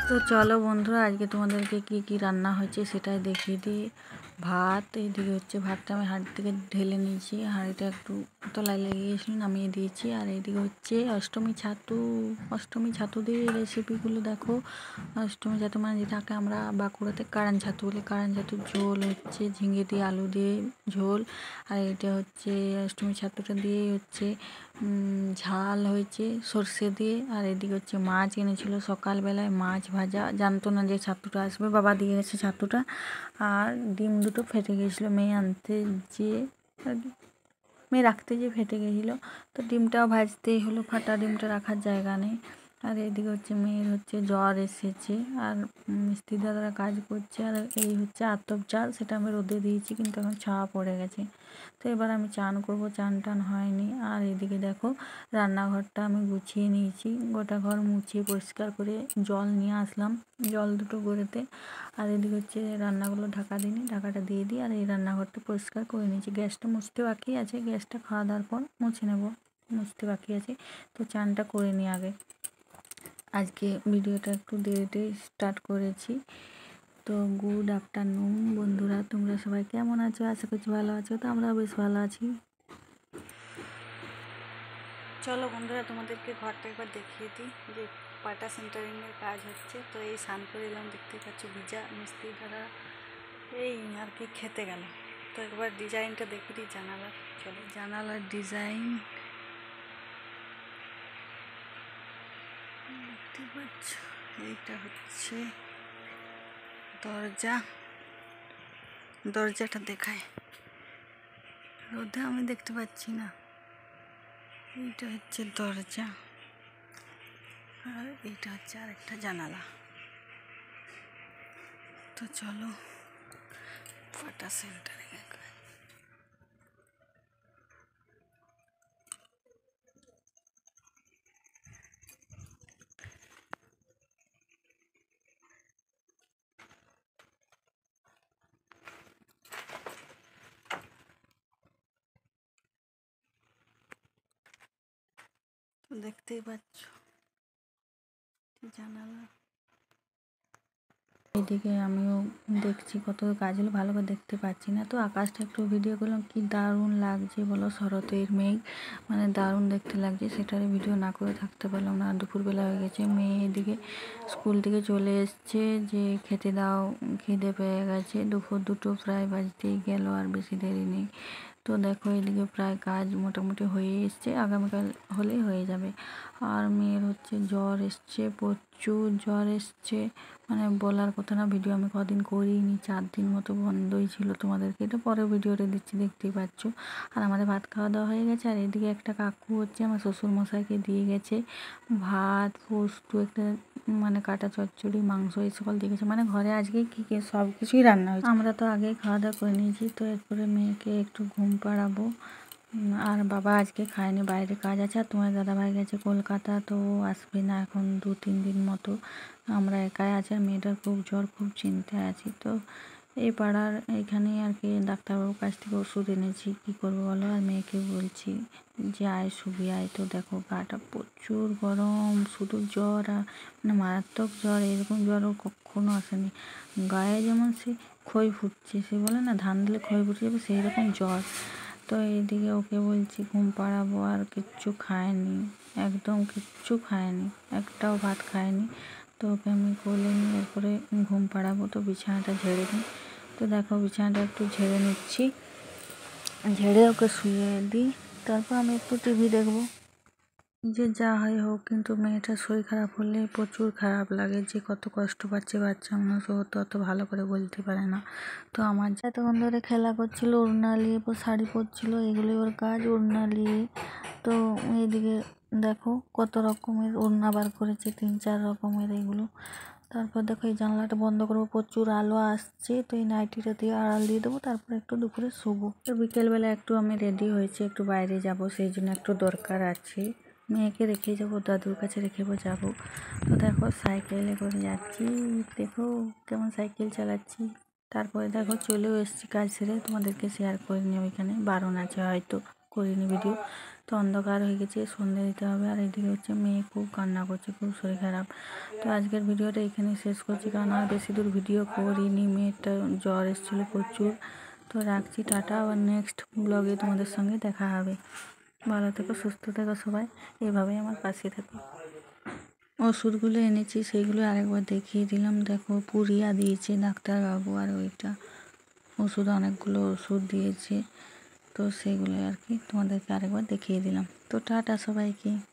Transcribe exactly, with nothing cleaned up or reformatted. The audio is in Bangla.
তো চলো বন্ধুরা, আজকে তোমাদেরকে কি কি রান্না হয়েছে সেটাই দেখিয়ে দিই। ভাত, এইদিকে হচ্ছে ভাতটা আমি হাঁড়ি থেকে ঢেলে নিয়েছি, হাঁড়িটা একটু তলায় লেগে গিয়েছিল, নামিয়ে দিয়েছি। আর এইদিকে হচ্ছে অষ্টমী ছাতু। অষ্টমী ছাতু দিয়ে রেসিপিগুলো দেখো। অষ্টমী ছাতু মানে যেটাকে আমরা বাঁকুড়াতে কারান ছাতু বলি। কারান ছাতুর ঝোল হচ্ছে ঝিঙে দিয়ে আলু দিয়ে ঝোল। আর এটা হচ্ছে অষ্টমী ছাতুটা দিয়ে হচ্ছে ঝাল হয়েছে সর্ষে দিয়ে। আর এদিকে হচ্ছে মাছ এনেছিল সকালবেলায়, মাছ ভাজা, জানতো না যে ছাতুটা আসবে, বাবা দিয়ে গেছে ছাতুটা। আর ডিম দুটো ফেটে গিয়েছিলো মেয়ে আনতে যে মেয়ে রাখতে যে ফেটে গেছিলো, তো ডিমটাও ভাজতেই হলো, ফাটা ডিমটা রাখার জায়গা নেই। আর এদিকে হচ্ছে মেয়ের হচ্ছে জ্বর এসেছে, আর মিস্ত্রি দাদারা কাজ করছে। আর এই হচ্ছে আতপ চাল, সেটা আমি রোদে দিয়েছি কিন্তু এখন ছাওয়া পড়ে গেছে। তো এবার আমি চান করব, চান টান হয়নি। আর এদিকে দেখো রান্নাঘরটা আমি গুছিয়ে নিয়েছি, গোটা ঘর মুছিয়ে পরিষ্কার করে জল নিয়ে আসলাম, জল দুটো গড়েতে। আর এদিকে হচ্ছে রান্নাগুলো ঢাকা দিইনি, ঢাকাটা দিয়ে দিই। আর এই রান্নাঘরটা পরিষ্কার করে নিয়েছি। গ্যাসটা মুছতে বাকি আছে, গ্যাসটা খাওয়া দাওয়ার পর মুছে নেব, মুছতে বাকি আছে। তো চানটা করে নিই আগে। আজকে ভিডিওটা একটু দেরিতে স্টার্ট করেছি। তো গুড আফটারনুন বন্ধুরা, তোমরা সবাই কেমন আছো? আশা করছি ভালো আছো। তো আমরাও বেশ ভালো আছি। চলো বন্ধুরা, তোমাদেরকে ঘরটা একবার দেখিয়ে দিই যে পাটা সেন্টারিংয়ের কাজ হচ্ছে। তো এই স্নান করে এলাম, দেখতে পাচ্ছ ভিজা। মিস্ত্রি দ্বারা এই আর কি খেতে গেল। তো একবার ডিজাইনটা দেখে দিই জানালার। চলো, জানালার ডিজাইন দেখতে পাচ্ছ, এইটা হচ্ছে দরজা। দরজাটা দেখায়, রোদে আমি দেখতে পাচ্ছি না। এইটা হচ্ছে দরজা, আর এইটা হচ্ছে আরেকটা জানালা। তো চলো, ফাটা সেন্টারিং দেখতেই পাচ্ছ জানালা। এদিকে আমিও দেখছি কত কাজ হলো, ভালো করে দেখতে পাচ্ছি না। তো আকাশটা একটু ভিডিও করলাম, কি দারুণ লাগছে বলো, শরতের মেঘ, মানে দারুণ দেখতে লাগছে। সেটার ভিডিও না করে থাকতে পারলাম না। দুপুরবেলা হয়ে গেছে, মেয়ে এদিকে স্কুল থেকে চলে এসছে যে খেতে দাও, খিদে পেয়ে গেছে। দুপুর দুটো প্রায় বাজতেই গেল, আর বেশি দেরি নেই। তো দেখো এদিকে প্রায় কাজ মোটামুটি হয়ে এসছে, আগামীকাল হলেই হয়ে যাবে। আর মেয়ের হচ্ছে জ্বর এসছে, প্রচুর জ্বর এসছে, মানে বলার কথা না। ভিডিও আমি কদিন করিনি, চার দিন মতো বন্ধই ছিল। তোমাদেরকে এটা পরে ভিডিওটা দিচ্ছি, দেখতেই পাচ্ছ। আর আমাদের ভাত খাওয়া দাওয়া হয়ে গেছে। আর এদিকে একটা কাকু হচ্ছে আমার শ্বশুরমশাইকে দিয়ে গেছে ভাত, পোস্ত, একটা মানে কাটা চচ্চড়ি, মাংস, এই সকল দিয়ে গেছে। মানে ঘরে আজকে কী কী সব কিছুই রান্না হয়েছে। আমরা তো আগেই খাওয়া দাওয়া করে নিয়েছি। তো এরপরে মেয়েকে একটু ঘুম পাড়াবো। আর বাবা আজকে খায়নি, বাইরে কাজ আছে। আর তোমার দাদাভাই গেছে কলকাতা, তো আসবে না এখন দু তিন দিন মতো। আমরা একাই আছি, আর মেয়েটার খুব জ্বর, খুব চিন্তায় আছি। তো এই পাড়ার এইখানেই আর কি ডাক্তারবাবুর কাছ থেকে ওষুধ এনেছি, কী করবো বলো। আর মেয়েকে বলছি যে আয় শুবি আয়। তো দেখো গাটা প্রচুর গরম, শুধু জ্বর, আর মানে মারাত্মক জ্বর। এরকম জ্বর ওর কখনো আসেনি। গায়ে যেমন সে ক্ষয় ফুটছে, সে বলে না ধান দিলে ক্ষয় ফুটে যাবে, সেই রকম জ্বর। তো এইদিকে ওকে বলছি ঘুম পাড়াবো, আর কিচ্ছু খায়নি, একদম কিচ্ছু খায়নি, একটাও ভাত খায়নি। তো ওকে আমি কোলে নিয়ে এরপরে ঘুম পাড়াবো। তো বিছানাটা ঝেড়ে দিই। তো দেখো বিছানাটা একটু ঝেড়ে নিচ্ছি, ঝেড়ে ওকে শুয়ে দিই, তারপর আমি একটু টিভি দেখবো। যে যা হয় হোক, কিন্তু মেয়েটার শরীর খারাপ হলে প্রচুর খারাপ লাগে, যে কত কষ্ট পাচ্ছে বাচ্চা মানুষ, ও তো অত ভালো করে বলতে পারে না। তো আমার যা তখন ধরে খেলা করছিল, ওড়না নিয়ে শাড়ি পরছিল, এগুলোই ওর কাজ, ওড়না নিয়ে। তো এইদিকে দেখো কত রকমের ওড়না বার করেছে, তিন চার রকমের এগুলো। তারপর দেখো এই জানলাটা বন্ধ করবো, প্রচুর আলো আসছে। তো এই নাইটিটা দিয়ে আড়াল দিয়ে দেবো, তারপর একটু দুপুরে শোবো। তো বিকেলবেলা একটু আমি রেডি হয়েছি, একটু বাইরে যাব, সেই জন্য একটু দরকার আছে। মেয়েকে রেখে যাবো, দাদুর কাছে রেখে যাবো। তো দেখো সাইকেলে করে যাচ্ছি, দেখো কেমন সাইকেল চালাচ্ছি। তারপরে দেখো চলেও এসেছি কাজ সেরে, তোমাদেরকে শেয়ার করিনি, ওইখানে বারণ আছে হয়তো করিনি ভিডিও। তো অন্ধকার হয়ে গেছে, সন্ধে দিতে হবে। আর এদিকে হচ্ছে মেয়ে খুব কান্না করছে, খুব শরীর খারাপ। তো আজকের ভিডিওটা এখানে শেষ করছি, কারণ আর বেশি দূর ভিডিও করিনি, মেয়েটা জ্বর এসেছিলো প্রচুর। তো রাখছি, টাটা। আবার নেক্সট ব্লগে তোমাদের সঙ্গে দেখা হবে। ভালো থেকো, সুস্থ থেকো সবাই, এভাবেই আমার পাশে থেকো। ওষুধগুলো এনেছি সেইগুলো আরেকবার দেখিয়ে দিলাম। দেখো পুরিয়া দিয়েছে ডাক্তারবাবু, আর ওইটা ওষুধ, অনেকগুলো ওষুধ দিয়েছে। তো সেগুলো আর কি তোমাদেরকে আরেকবার দেখিয়ে দিলাম। তো টাটা সবাইকে।